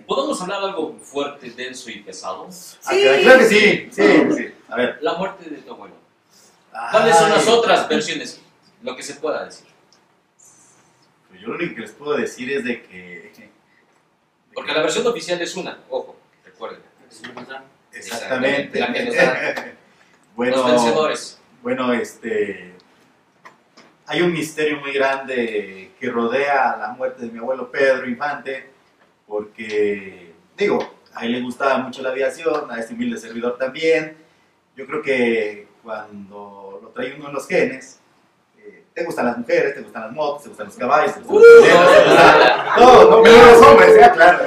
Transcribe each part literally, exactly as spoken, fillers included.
¿Podemos hablar de algo fuerte, denso y pesado? Sí. Ah, claro que sí, sí, sí. A ver. La muerte de tu abuelo. ¿Cuáles son las Ay, otras versiones? Lo que se pueda decir. Pues yo lo único que les puedo decir es de que... de Porque que- la versión oficial es una, ojo, recuerden. Exactamente. La que nos dan Bueno, los vencedores. bueno, este... hay un misterio muy grande que rodea la muerte de mi abuelo Pedro Infante, porque, digo, a él le gustaba mucho la aviación, a este humilde servidor también. Yo creo que cuando lo trae uno en los genes, eh, te gustan las mujeres, te gustan las motos, te gustan los caballos, te gustan Uh, los chilenos, te gustan... todo, no, pero los hombres, ya, claro.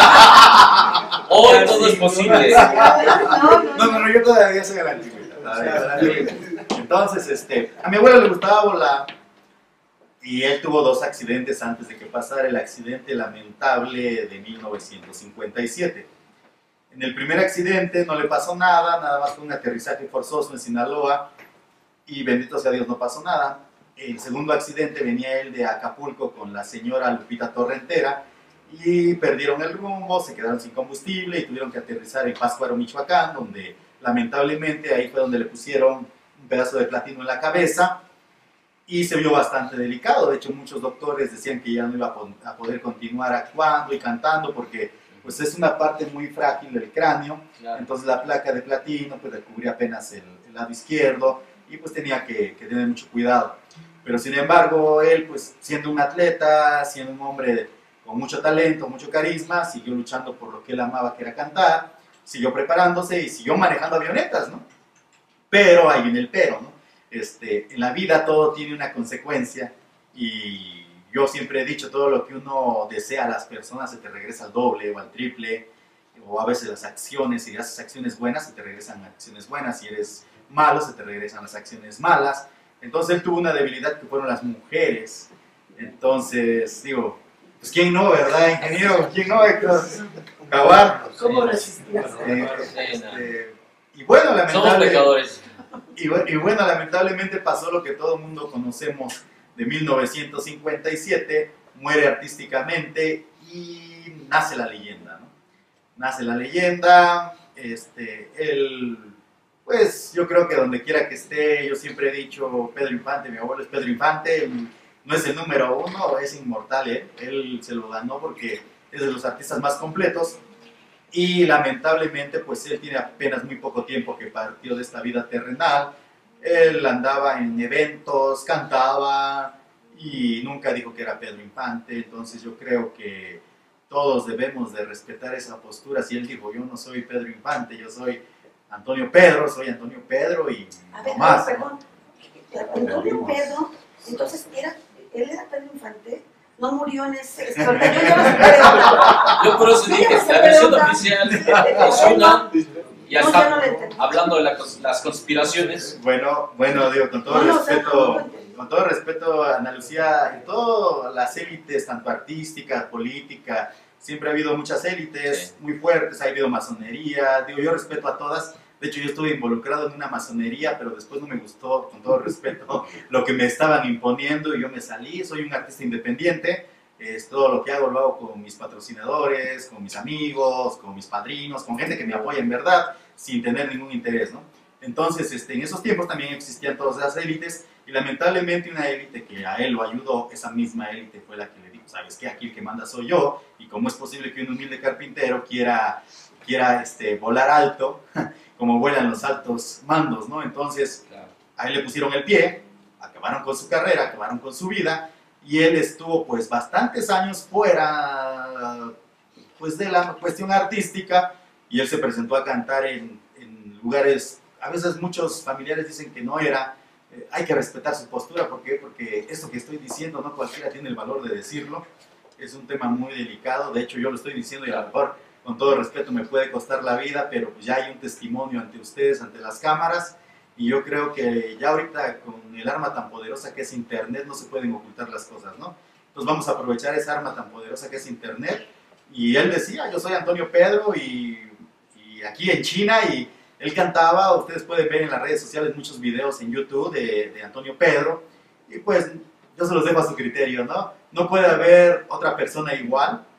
Hoy todo es posible. No, no, no, yo todavía soy a la antigüedad. todavía soy a la antigüedad. Entonces, este, a mi abuelo le gustaba volar y él tuvo dos accidentes antes de que pasara el accidente lamentable de mil novecientos cincuenta y siete. En el primer accidente no le pasó nada, nada más fue un aterrizaje forzoso en Sinaloa y bendito sea Dios no pasó nada. El segundo accidente venía él de Acapulco con la señora Lupita Torrentera y perdieron el rumbo, se quedaron sin combustible y tuvieron que aterrizar en Pátzcuaro, Michoacán, donde lamentablemente ahí fue donde le pusieron un pedazo de platino en la cabeza y se vio bastante delicado. De hecho, muchos doctores decían que ya no iba a poder continuar actuando y cantando porque pues es una parte muy frágil del cráneo. Claro. Entonces la placa de platino pues le cubría apenas el, el lado izquierdo y pues tenía que, que tener mucho cuidado. Pero sin embargo, él pues siendo un atleta, siendo un hombre con mucho talento, mucho carisma, siguió luchando por lo que él amaba, que era cantar, siguió preparándose y siguió manejando avionetas, ¿no? Pero ahí viene el pero, ¿no? Este, en la vida todo tiene una consecuencia y yo siempre he dicho, todo lo que uno desea a las personas se te regresa al doble o al triple, o a veces las acciones, si haces acciones buenas, se te regresan acciones buenas, si eres malo, se te regresan las acciones malas. Entonces él tuvo una debilidad que fueron las mujeres. Entonces, digo, pues quién no, ¿verdad, ingeniero? ¿Quién no, Héctor? Jaguar. ¿Cómo resistías? Eh, este, y bueno, Somos lamentablemente, pecadores. y, bu- y bueno, lamentablemente pasó lo que todo el mundo conocemos de mil novecientos cincuenta y siete, muere artísticamente y nace la leyenda, ¿no? Nace la leyenda, este, él, pues yo creo que donde quiera que esté, yo siempre he dicho, Pedro Infante, mi abuelo es Pedro Infante, él no es el número uno, es inmortal, él, él se lo ganó porque es de los artistas más completos y lamentablemente pues él tiene apenas muy poco tiempo que partió de esta vida terrenal. Él andaba en eventos, cantaba y nunca dijo que era Pedro Infante, entonces yo creo que todos debemos de respetar esa postura. Si él dijo, yo no soy Pedro Infante, yo soy Antonio Pedro, soy Antonio Pedro y A ver, no más, ¿no? perdón. Antonio Pedro, entonces, era, ¿él era Pedro Infante? No murió en ese... Yo ya me separé de otra. Yo por eso Yo ya dije, me la separé versión de otra. oficial es una, y No, hasta ya no la entendí. hablando de la cons- las conspiraciones, Bueno, bueno, digo, con todo No, no, o sea, respeto, no, no lo entendí. con todo respeto a Ana Lucía, en todas las élites, tanto artística, política, siempre ha habido muchas élites Sí. muy fuertes, ha habido masonería, digo, yo respeto a todas. De hecho, yo estuve involucrado en una masonería, pero después no me gustó, con todo respeto, lo que me estaban imponiendo y yo me salí. Soy un artista independiente, es todo lo que hago lo hago con mis patrocinadores, con mis amigos, con mis padrinos, con gente que me apoya en verdad, sin tener ningún interés, ¿no? Entonces, este, en esos tiempos también existían todas esas élites y lamentablemente una élite que a él lo ayudó, esa misma élite fue la que le dijo, ¿sabes qué? Aquí el que manda soy yo y cómo es posible que un humilde carpintero quiera, quiera este, volar alto, como vuelan los altos mandos, ¿no? Entonces, claro, a él le pusieron el pie, acabaron con su carrera, acabaron con su vida, y él estuvo pues bastantes años fuera pues de la cuestión artística, y él se presentó a cantar en, en lugares, a veces muchos familiares dicen que no era, eh, hay que respetar su postura, ¿por qué? Porque esto que estoy diciendo no cualquiera tiene el valor de decirlo, es un tema muy delicado, de hecho yo lo estoy diciendo y a lo mejor con todo respeto me puede costar la vida, pero pues ya hay un testimonio ante ustedes, ante las cámaras, y yo creo que ya ahorita con el arma tan poderosa que es internet no se pueden ocultar las cosas, ¿no? Entonces vamos a aprovechar esa arma tan poderosa que es internet, y él decía, yo soy Antonio Pedro, y, y aquí en China, y él cantaba, ustedes pueden ver en las redes sociales muchos videos en YouTube de, de Antonio Pedro, y pues yo se los dejo a su criterio, ¿no? No puede haber otra persona igual,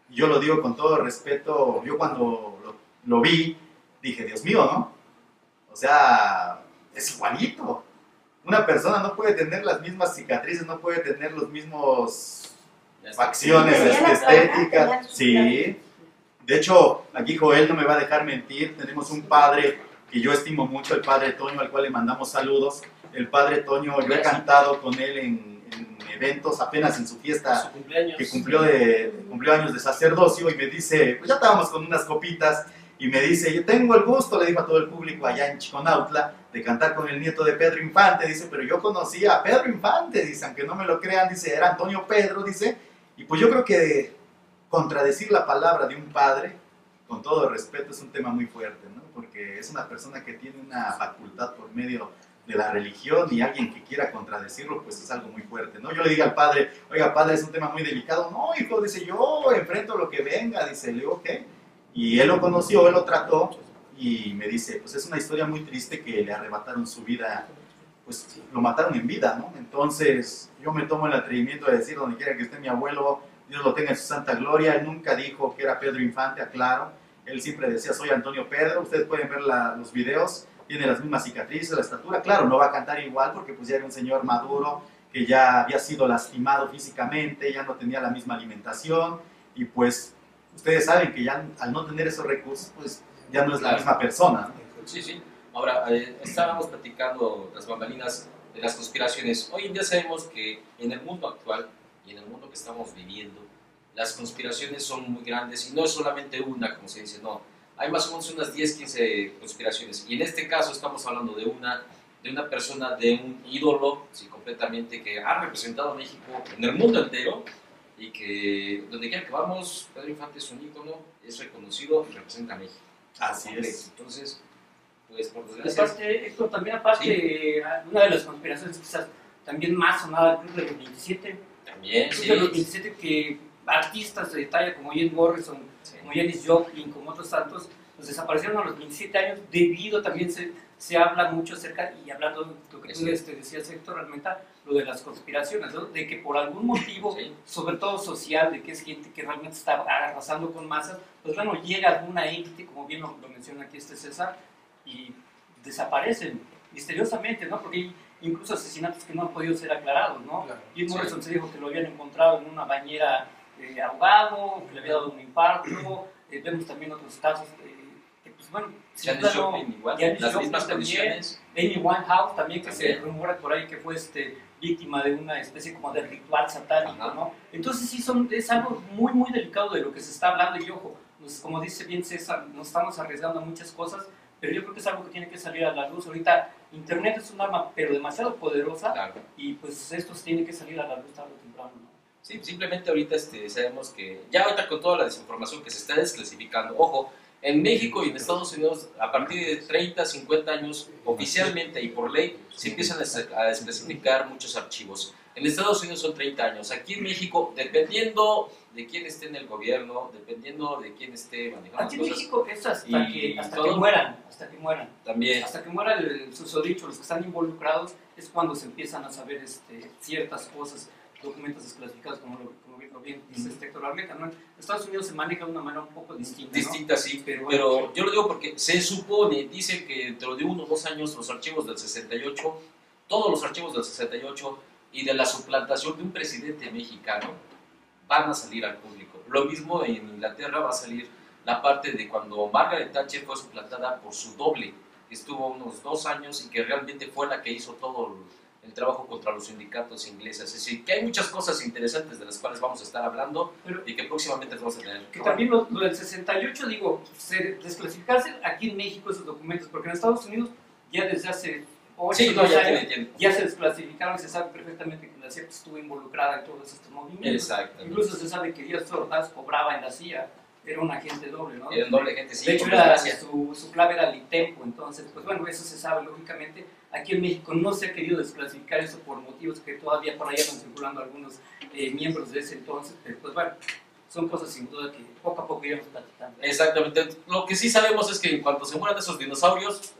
Y yo lo digo con todo respeto, yo cuando lo, lo vi, dije, Dios mío, ¿no? O sea, es igualito. Una persona no puede tener las mismas cicatrices, no puede tener los mismos facciones Tenía la estéticas. cara, Sí. De hecho, aquí Joel no me va a dejar mentir. Tenemos un padre que yo estimo mucho, el padre Toño, al cual le mandamos saludos. El padre Toño, yo he cantado con él en, en eventos, apenas en su fiesta Su cumpleaños. que cumplió, de, cumplió años de sacerdocio, y me dice, pues ya estábamos con unas copitas, y me dice, yo tengo el gusto, le dijo a todo el público allá en Chiconautla, de cantar con el nieto de Pedro Infante. Dice, pero yo conocía a Pedro Infante, dice, aunque no me lo crean, dice, era Antonio Pedro, dice, y pues yo creo que contradecir la palabra de un padre, con todo respeto, es un tema muy fuerte, ¿no? Porque es una persona que tiene una facultad por medio de la religión, y alguien que quiera contradecirlo, pues es algo muy fuerte, ¿no? Yo le digo al padre, oiga, padre, es un tema muy delicado. No, hijo, dice, yo enfrento lo que venga, dice, le digo, ¿ok? Y él lo conoció, él lo trató, y me dice, pues es una historia muy triste que le arrebataron su vida, pues lo mataron en vida, ¿no? Entonces, yo me tomo el atrevimiento de decir, donde quiera que esté mi abuelo, Dios lo tenga en su santa gloria. Él nunca dijo que era Pedro Infante, aclaro. Él siempre decía, soy Antonio Pedro. Ustedes pueden ver la, los videos, tiene las mismas cicatrices, la estatura. Claro, no va a cantar igual porque pues ya era un señor maduro, que ya había sido lastimado físicamente, ya no tenía la misma alimentación, y pues ustedes saben que ya al no tener esos recursos, pues ya no es la Claro. misma persona, ¿no? Sí, sí. Ahora, eh, estábamos platicando las bambalinas de las conspiraciones. Hoy en día sabemos que en el mundo actual y en el mundo que estamos viviendo, las conspiraciones son muy grandes, y no es solamente una, como se dice, no. Hay más o menos unas diez, quince conspiraciones, y en este caso estamos hablando de una, de una persona, de un ídolo, sí, completamente, que ha representado a México en el mundo entero, y que donde quiera que vamos, Pedro Infante es un ícono, es reconocido y representa a México. Así es. Entonces, pues por desgracia... Aparte, Héctor, también aparte, Sí. eh, una de las conspiraciones quizás también más sonada, el Club de los veintisiete. También, El Club sí. de los veintisiete, que artistas de talla como Jim Morrison, Sí. como Janis Joplin, como otros tantos, pues desaparecieron a los veintisiete años debido, también se, se habla mucho acerca, y hablando de lo que tú Sí. este, decías, Héctor, realmente, lo de las conspiraciones, ¿no? De que por algún motivo, Sí. sobre todo social, de que es gente que realmente está arrasando con masas, pues bueno, llega alguna élite, como bien lo, lo menciona aquí este César, y desaparecen misteriosamente, ¿no? Porque hay incluso asesinatos que no han podido ser aclarados, ¿no? Claro. Jim Sí. Morrison se dijo que lo habían encontrado en una bañera eh, ahogado, que le había dado un infarto. Eh, vemos también otros casos eh, que, pues bueno, Janis plano- Joplin igual, Janis las Joplin mismas también. condiciones. Amy Winehouse también, que se También. rumora por ahí que fue este, víctima de una especie como de ritual satánico, Ajá. ¿no? Entonces sí, son, es algo muy, muy delicado de lo que se está hablando, y ojo, nos- como dice bien César, nos estamos arriesgando a muchas cosas, pero yo creo que es algo que tiene que salir a la luz. Ahorita Internet es un arma, pero demasiado poderosa, Claro. y pues esto tiene que salir a la luz tarde o temprano, ¿no? Sí, simplemente ahorita este, sabemos que ya ahorita con toda la desinformación que se está desclasificando, ojo, en México y en Estados Unidos, a partir de treinta, cincuenta años, oficialmente y por ley, se empiezan a des- a desclasificar muchos archivos. En Estados Unidos son treinta años. Aquí en México, dependiendo de quién esté en el gobierno, dependiendo de quién esté manejando Aquí en cosas, México es hasta, y que, hasta todo- que mueran, hasta que mueran. también. Hasta que muera el, el susodicho, los que están involucrados, es cuando se empiezan a saber este, ciertas cosas, documentos desclasificados, como lo, como bien- lo bien dice este Héctor Armenta, ¿no? En Estados Unidos se maneja de una manera un poco distinta, ¿no? Distinta, sí, Pero pero, bueno. yo lo digo porque se supone, dice que dentro de uno o dos años los archivos del sesenta y ocho, todos los archivos del sesenta y ocho y de la suplantación de un presidente mexicano van a salir al público. Lo mismo en Inglaterra va a salir la parte de cuando Margaret Thatcher fue suplantada por su doble, que estuvo unos dos años y que realmente fue la que hizo todo el el trabajo contra los sindicatos ingleses. Es decir, que hay muchas cosas interesantes de las cuales vamos a estar hablando Pero- y que próximamente vamos a tener. Que también lo, lo del sesenta y ocho, digo, se, desclasificarse aquí en México esos documentos, porque en Estados Unidos ya desde hace ocho Sí, no, diez ya años tiene tiempo. ya se desclasificaron, y se sabe perfectamente que la C I A estuvo involucrada en todos estos movimientos. Exactamente. Incluso se sabe que Díaz Ordaz cobraba en la C I A, era un agente doble, ¿no? Era un doble agente, sí, De hecho, por era, desgracia. su, su clave era Litempo, entonces, pues bueno, eso se sabe lógicamente. Aquí en México no se ha querido desclasificar eso por motivos que todavía por ahí andan circulando algunos eh, miembros de ese entonces, pero pues bueno, son cosas sin duda que poco a poco iremos platicando. Exactamente. Lo que sí sabemos es que en cuanto se mueran esos dinosaurios,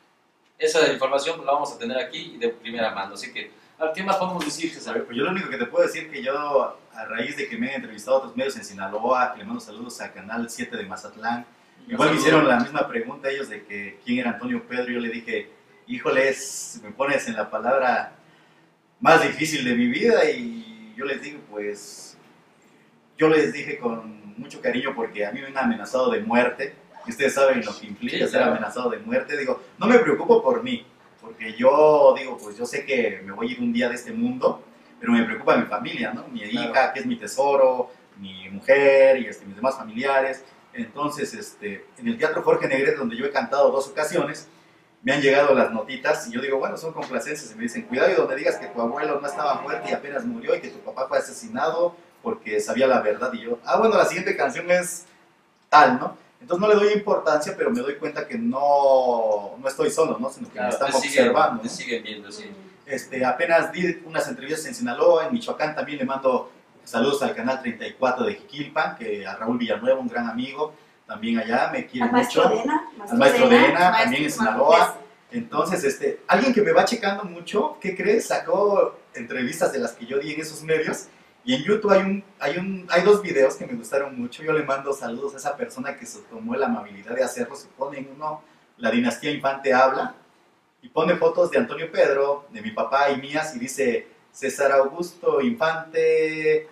esa información la vamos a tener aquí y de primera mano. Así que, a ver, ¿qué más podemos decir, A César? ver, pues yo lo único que te puedo decir que yo a raíz de que me han entrevistado otros medios en Sinaloa, que le mando saludos a Canal siete de Mazatlán. Igual me hicieron la misma pregunta ellos de que quién era Antonio Pedro. Yo le dije, híjoles, me pones en la palabra más difícil de mi vida. Y yo les digo, pues, yo les dije con mucho cariño porque a mí me han amenazado de muerte. Y ustedes saben lo que implica sí, ser claro. amenazado de muerte. Digo, no me preocupo por mí, porque yo digo, pues yo sé que me voy a ir un día de este mundo, pero me preocupa mi familia, ¿no? Mi claro. hija, que es mi tesoro, mi mujer y este, mis demás familiares. Entonces, este, en el Teatro Jorge Negrete, donde yo he cantado dos ocasiones, me han llegado las notitas y yo digo, bueno, son complacencias. Y me dicen, cuidado y donde digas que tu abuelo no estaba muerto y apenas murió y que tu papá fue asesinado porque sabía la verdad. Y yo, ah, bueno, la siguiente canción es tal, ¿no? Entonces no le doy importancia, pero me doy cuenta que no, no estoy solo, ¿no? Sino que claro, me están te observando. Siguen, te siguen viendo, sí. Este, apenas di unas entrevistas en Sinaloa, en Michoacán también le mando saludos al Canal treinta y cuatro de Jiquilpan, que a Raúl Villanueva, un gran amigo, también allá, me quiere mucho. Al maestro Dena. Al maestro Dena, también en Sinaloa. Entonces, este, alguien que me va checando mucho, ¿qué crees? Sacó entrevistas de las que yo di en esos medios. Y en YouTube hay, un, hay, un, hay dos videos que me gustaron mucho. Yo le mando saludos a esa persona que se tomó la amabilidad de hacerlo. Se pone en uno, La Dinastía Infante habla, y pone fotos de Antonio Pedro, de mi papá y mías, y dice, César Augusto Infante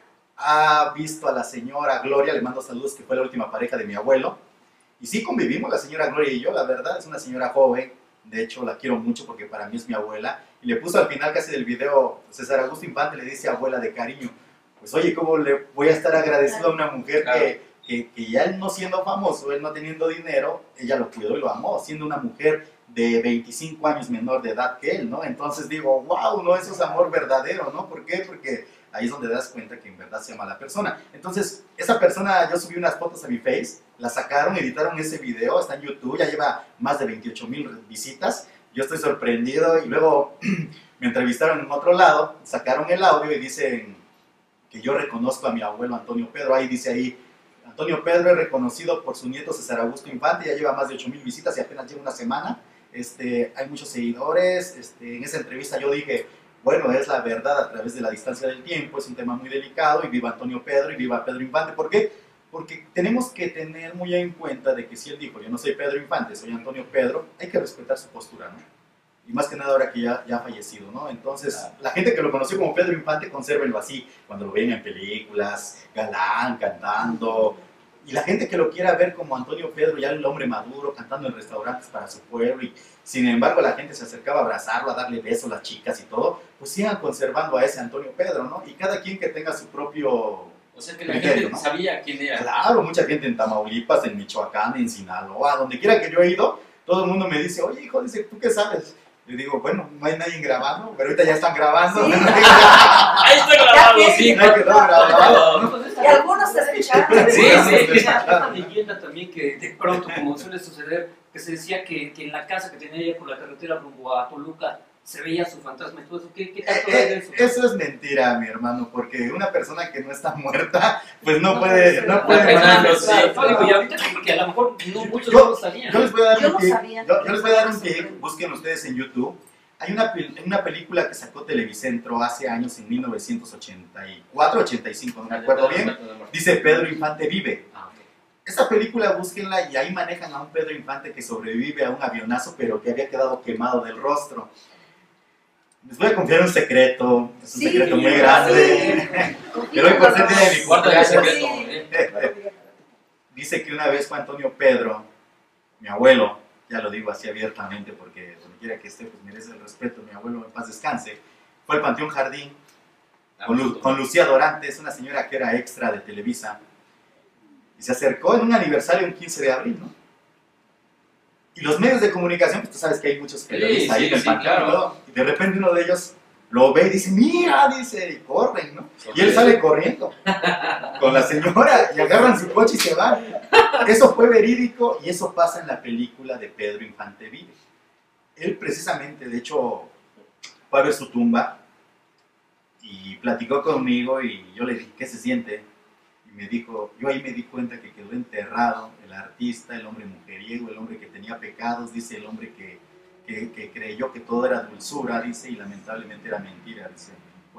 ha visto a la señora Gloria, le mando saludos, que fue la última pareja de mi abuelo. Y sí convivimos la señora Gloria y yo, la verdad, es una señora joven. De hecho, la quiero mucho porque para mí es mi abuela. Y le puso al final casi del video, César Augusto Infante le dice abuela de cariño. Pues oye, ¿cómo le voy a estar agradecido a una mujer claro. que, que, que ya él no siendo famoso, él no teniendo dinero, ella lo cuidó y lo amó, siendo una mujer de veinticinco años menor de edad que él, ¿no? Entonces digo, wow, no, eso es amor verdadero, ¿no? ¿Por qué? Porque ahí es donde te das cuenta que en verdad se ama a la persona. Entonces, esa persona, yo subí unas fotos a mi Face, la sacaron, editaron ese video, está en YouTube, ya lleva más de veintiocho mil visitas. Yo estoy sorprendido y luego me entrevistaron en otro lado, sacaron el audio y dicen que yo reconozco a mi abuelo Antonio Pedro. Ahí dice ahí, Antonio Pedro es reconocido por su nieto César Augusto Infante, ya lleva más de ocho mil visitas y apenas lleva una semana. Este, hay muchos seguidores. Este, en esa entrevista yo dije, bueno, es la verdad a través de la distancia del tiempo, es un tema muy delicado y viva Antonio Pedro y viva Pedro Infante. ¿Por qué? Porque tenemos que tener muy en cuenta de que si él dijo, yo no soy Pedro Infante, soy Antonio Pedro, hay que respetar su postura, ¿no? Y más que nada ahora que ya, ya ha fallecido, ¿no? Entonces, claro. la gente que lo conoció como Pedro Infante, consérvenlo así, cuando lo ven en películas, galán, cantando. Y la gente que lo quiera ver como Antonio Pedro, ya el hombre maduro, cantando en restaurantes para su pueblo, y sin embargo la gente se acercaba a abrazarlo, a darle besos a las chicas y todo, pues sigan conservando a ese Antonio Pedro, ¿no? Y cada quien que tenga su propio... O sea que la criterio, gente ¿no? sabía quién era. Claro, mucha gente en Tamaulipas, en Michoacán, en Sinaloa, donde quiera que yo he ido, todo el mundo me dice, oye hijo, dice, ¿tú qué sabes? Le digo, bueno, no hay nadie grabando, pero ahorita ya están grabando. Sí. Ahí está grabado, sí. Ya quedó grabado. Y algunos se escucharon. Sí, sí. Esta leyenda también que de pronto, como suele suceder, que se decía que, que en la casa que tenía ella por la carretera rumbo a Toluca, se veía su fantasma y todo eso. ¿Qué, qué tanto eh, es de eso? Eso es mentira, mi hermano, porque una persona que no está muerta, pues no, no puede, no puede penando, sí. Y ahorita que, que a lo mejor no, muchos yo, no lo sabían. Yo les voy a dar yo un no tip, sabía. yo, yo les voy a dar un tip, busquen ustedes en YouTube. Hay una, una película que sacó Televicentro hace años, en mil novecientos ochenta y cuatro, ochenta y cinco, no me acuerdo bien. Dice Pedro Infante vive. Esta película búsquenla y ahí manejan a un Pedro Infante que sobrevive a un avionazo, pero que había quedado quemado del rostro. Les voy a confiar un secreto, es un sí, secreto muy grande, sí. Pero hoy por ser día de mi cumpleaños, dice que una vez fue Antonio Pedro, mi abuelo, ya lo digo así abiertamente porque donde quiera que esté, pues merece el respeto, mi abuelo en paz descanse, fue al Panteón Jardín con, Lu, con Lucía Dorantes, una señora que era extra de Televisa, y se acercó en un aniversario un quince de abril, ¿no? Y los medios de comunicación, pues tú sabes que hay muchos periodistas sí, ahí sí, en el sí, panteón, claro. ¿no? Y de repente uno de ellos lo ve y dice, mira, dice, y corren, ¿no? Y él sale corriendo con la señora y agarran su coche y se van. Eso fue verídico y eso pasa en la película de Pedro Infante Vive. Él precisamente, de hecho, fue a ver su tumba y platicó conmigo y yo le dije, ¿qué se siente? Y me dijo, yo ahí me di cuenta que quedó enterrado el artista, el hombre mujeriego, el hombre que tenía pecados, dice, el hombre que, que, que creyó que todo era dulzura, dice, y lamentablemente era mentira, dice, porque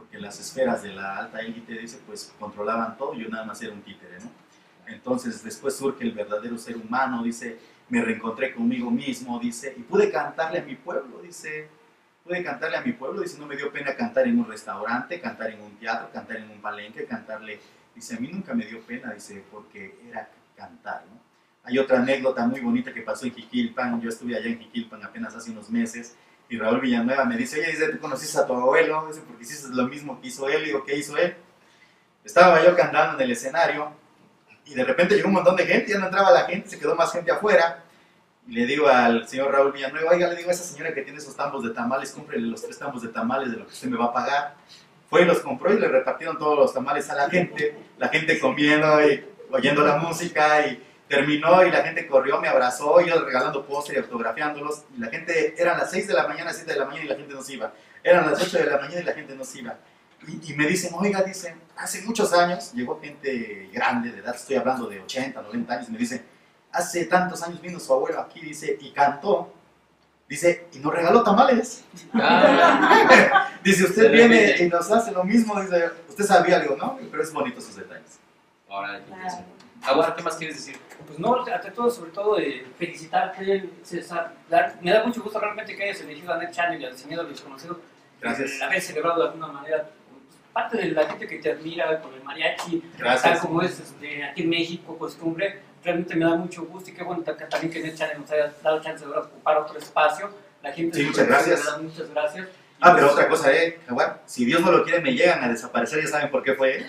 porque las esferas de la alta élite, dice, pues controlaban todo, yo nada más era un títere, ¿no? Entonces después surge el verdadero ser humano, dice, me reencontré conmigo mismo, dice, y pude cantarle a mi pueblo, dice, pude cantarle a mi pueblo, dice, no me dio pena cantar en un restaurante, cantar en un teatro, cantar en un palenque, cantarle, dice, a mí nunca me dio pena, dice, porque era cantar, ¿no? Hay otra anécdota muy bonita que pasó en Jiquilpan, yo estuve allá en Jiquilpan apenas hace unos meses, y Raúl Villanueva me dice, oye, dice, ¿tú conociste a tu abuelo? Dice, porque hiciste lo mismo que hizo él, y digo, ¿qué hizo él? Estaba yo cantando en el escenario, y de repente llegó un montón de gente, ya no entraba la gente, se quedó más gente afuera, y le digo al señor Raúl Villanueva, oiga, le digo a esa señora que tiene esos tambos de tamales, cómprele los tres tambos de tamales de lo que usted me va a pagar. Fue y los compró y le repartieron todos los tamales a la gente, la gente comiendo y oyendo la música, y terminó y la gente corrió, me abrazó, y yo regalando póster y autografiándolos, y la gente, eran las seis de la mañana, siete de la mañana y la gente no se iba, eran las ocho de la mañana y la gente no se iba. Y, y me dicen, oiga, dicen, hace muchos años llegó gente grande de edad, estoy hablando de ochenta, noventa años, y me dicen, hace tantos años vino su abuelo aquí, dice, y cantó, dice, y nos regaló tamales. Ah. Dice, usted viene y nos hace lo mismo, dice, usted sabía, digo, no, pero es bonito sus detalles. Ahora, Jaguar, ¿qué más quieres decir? Pues no, ante todo, sobre todo, eh, felicitarte, César. Dar, me da mucho gusto realmente que hayas elegido a Net Channel y al Señor Desconocido. Gracias. Eh, haber celebrado de alguna manera parte de la gente que te admira con el mariachi, Gracias. tal como es este, aquí en México costumbre, realmente me da mucho gusto y qué bueno que también que Net Channel nos haya dado chance de ocupar otro espacio. La gente sí, muchas gracias. Da muchas gracias. Ah, pero otra cosa, eh, Jaguar, si Dios no lo quiere me llegan a desaparecer, ya saben por qué fue.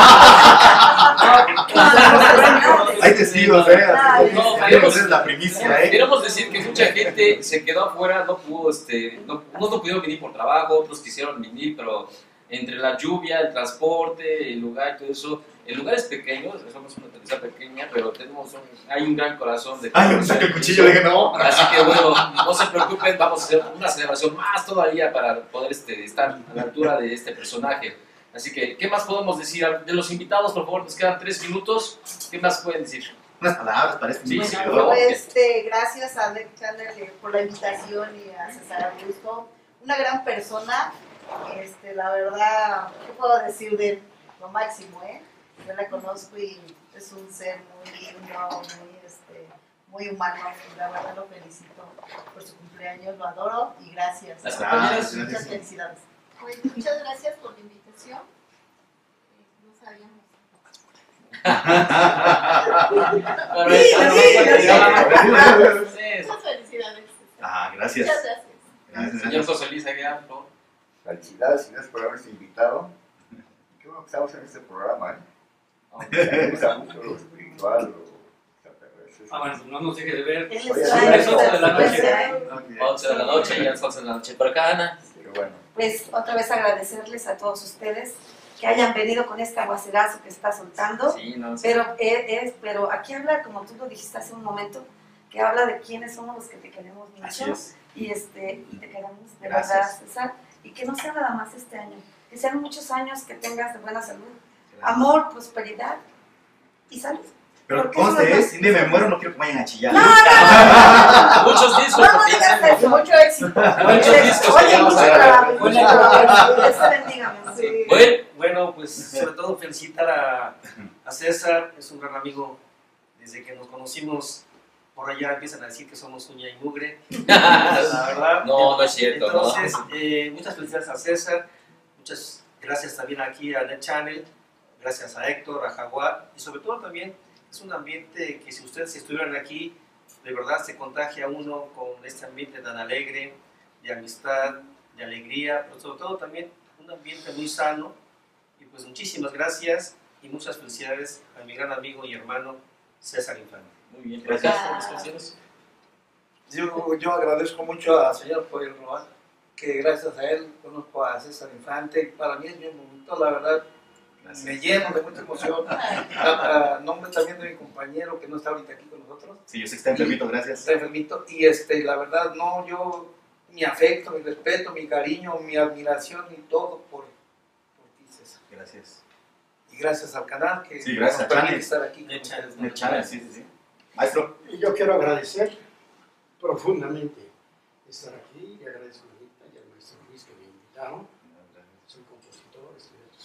Hay testigos, eh, así no, como queremos es la primicia, eh. Queremos decir que mucha gente se quedó afuera, no pudo, este, no, unos no pudieron venir por trabajo, otros quisieron venir, pero entre la lluvia, el transporte, el lugar y todo eso, el lugar es pequeño, somos una televisión pequeña, pero tenemos un, hay un gran corazón de... Ay, yo saqué el cuchillo, dije no. Así que bueno, no se preocupen, vamos a hacer una celebración más todavía para poder este, estar a la altura de este personaje. Así que, ¿qué más podemos decir? De los invitados, por favor, nos quedan tres minutos. ¿Qué más pueden decir? Unas palabras para este Sí, inicio. sí, Bueno, este, gracias a Net Channel por la invitación y a César Augusto, una gran persona. Este, la verdad, ¿qué puedo decir de él? Lo máximo, ¿eh? Yo la conozco y es un ser muy lindo, muy, este, muy humano. La verdad lo felicito por su cumpleaños, lo adoro y gracias. Las compañeras, Muchas gracias. felicidades. Pues muchas gracias por la invitación. Eh, No sabíamos. Muchas felicidades. Ah, gracias. Muchas gracias. Gracias. Señor José Luis Aguilar, por favor. Felicidades y gracias por haberse invitado. Qué bueno que estamos en este programa, ¿eh? Me gusta mucho lo espiritual, lo extraterrestre. Ah, bueno, no nos deje de ver. Él Oye, es sí, una es once de la noche. sorpresa. once de la noche y a las once de la noche. Por acá, Ana. Qué bueno. Pues otra vez agradecerles a todos ustedes que hayan venido con este aguacerazo que está soltando. Sí, no, sí. Pero, es, es- pero aquí habla, como tú lo dijiste hace un momento, que habla de quiénes somos los que te queremos Así mucho es. y, este, y te queremos de Gracias. verdad, César, y que no sea nada más este año, que sean muchos años que tengas de buena salud, amor, prosperidad y salud. Pero Porque eso conste, es eh, más- si me muero no quiero que vayan a chillar. No, no, Muchos discos. no, no porque digas ya- eso, mucho éxito. Muchos discos que Oye, ya vamos mucho a trabajo, mucho Oye, trabajo. Dios te bendiga, mi amor. Sí. Bueno, Bueno, pues sobre todo felicitar a, a César, es un gran amigo desde que nos conocimos. Por allá empiezan a decir que somos uña y mugre, la verdad. no, no es cierto. Entonces, ¿no? eh, muchas felicidades a César, muchas gracias también aquí a Net Channel, gracias a Héctor, a Jaguar, y sobre todo también es un ambiente que si ustedes estuvieran aquí, de verdad se contagia uno con este ambiente tan alegre, de amistad, de alegría, pero sobre todo también un ambiente muy sano. Y pues muchísimas gracias y muchas felicidades a mi gran amigo y hermano César Infante. Muy bien, gracias por las canciones. Yo, yo agradezco mucho al señor Pueblo, que gracias a él conozco a César Infante. Para mí es bien bonito, la verdad, Gracias. me lleno de mucha emoción. A, a nombre también de mi compañero que no está ahorita aquí con nosotros, Sí, yo sé que está enfermito, gracias. está enfermito. Y este, la verdad, no, yo, mi afecto, mi respeto, mi cariño, mi admiración y todo por, por ti, César. Gracias. Y gracias al canal que Sí, gracias nos a permite Channel. estar aquí. Net Channel. Net Channel, sí, sí, sí. Maestro. Y yo quiero agradecer profundamente estar aquí y agradezco a Anita y al maestro Luis que me invitaron. Soy compositor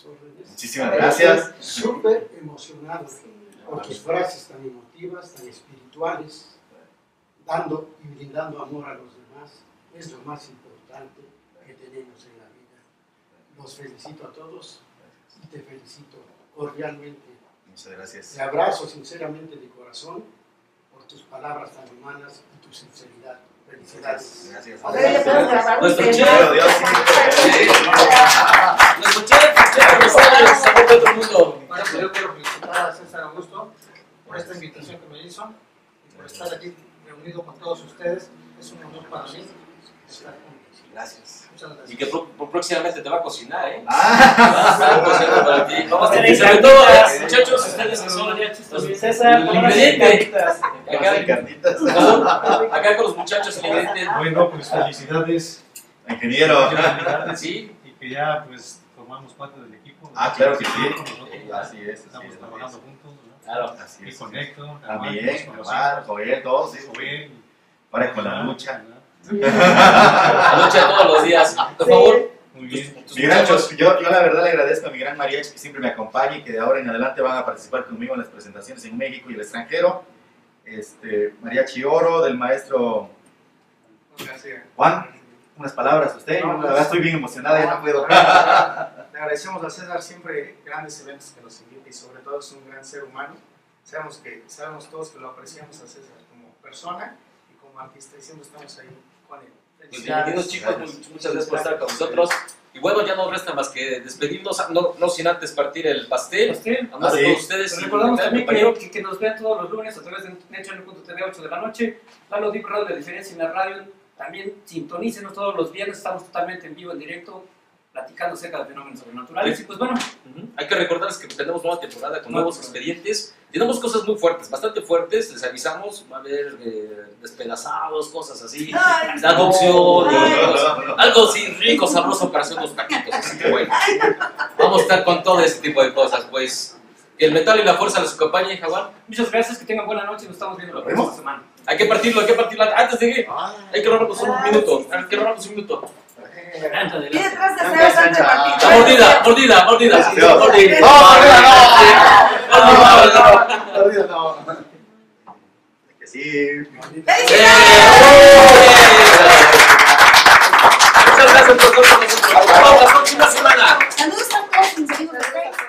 sus órdenes. Muchísimas gracias. Súper emocionado por tus frases tan emotivas, tan espirituales, dando y brindando amor a los demás. Es lo más importante que tenemos en la vida. Los felicito a todos y te felicito cordialmente. Muchas gracias. Te abrazo sinceramente de corazón por tus palabras tan humanas y tu sinceridad. Felicidades. Gracias. A ver, ¿le puedo grabar un Nuestro tema? chef. Dios, sí. Nuestro chef, chef Rosales, saludos a todo el mundo. Bueno, pues yo quiero felicitar a César Augusto por esta invitación que me hizo y por estar aquí reunido con todos ustedes. Es un honor para mí estar con ustedes. Gracias. Muchas gracias. Y que pro- pro- próximamente te va a cocinar, ¿eh? Ah, Va a estar cocinando para ti. Vamos a tener Y sobre carnitas. todo, muchachos, ustedes que son los César, el vámonos ingrediente. Acá Acá, carnitas. acá con los muchachos, el ingrediente. Bueno, pues felicidades. Ingeniero. Felicidades. Sí, Y que ya pues formamos parte del equipo. ¿no? Ah, claro que sí. Con nosotros, Así es, así Estamos es, trabajando así juntos, ¿no? claro. Así Y es. con Héctor, También, con los Omar, hijos, Joel, todos, sí. Joel, Ahora con la lucha. ¿verdad? La lucha todos los días. Por favor, Muy bien. tus, tus Mi gran, muchachos. yo, yo la verdad le agradezco a mi gran mariachi que siempre me acompaña y que de ahora en adelante van a participar conmigo en las presentaciones en México y el extranjero. Este, Mariachi Oro, del maestro Gracias. Juan. Unas palabras a usted. Yo, la verdad estoy bien emocionada, ya no puedo. Le agradecemos a César siempre grandes eventos que nos invita y sobre todo es un gran ser humano. Sabemos, que, sabemos todos que lo apreciamos a César como persona y como artista y siempre estamos ahí con él. Pues bienvenidos chicos, muchas gracias por estar con nosotros. Y bueno, ya no resta más que despedirnos, no, no sin antes partir el pastel. Pastel. A nombre Ah, de sí. todos ustedes. Pues y recordamos mi también compañero. que, que, que nos vean todos los lunes a través de netchannel punto t v, ocho de la noche. Lalo Deep Radio, La Diferencia en la radio. También sintonícenos todos los viernes, estamos totalmente en vivo, en directo, platicando acerca de fenómenos sobrenaturales. Y pues bueno, Ujú. Hay que recordarles que tenemos nueva temporada con nuevos expedientes. Tenemos cosas muy fuertes, bastante fuertes. Les avisamos, va a haber eh, despedazados, cosas así, Ay, de adopción, ay. algo, algo así rico, sabroso para hacer unos taquitos. Así que bueno, vamos a estar con todo ese tipo de cosas. Pues que el metal y la fuerza les acompañen, Jaguar. muchas gracias, que tengan buena noche y nos estamos viendo la próxima semana. Hay que partirlo, hay que partirlo. Antes de que, hay que robarnos un minuto. Hay que robarnos un minuto. Adelante, Y adelante. detrás de César Sánchez Martín. La mordida, mordida, mordida. Sí, Dios. Mordida. No, Mordida. no, no. Que sí. ¡Eh! ¡Felicidades! Muchas gracias por estar con nosotros. Nos vemos la próxima semana. Saludos a todos, mis amigos de Facebook.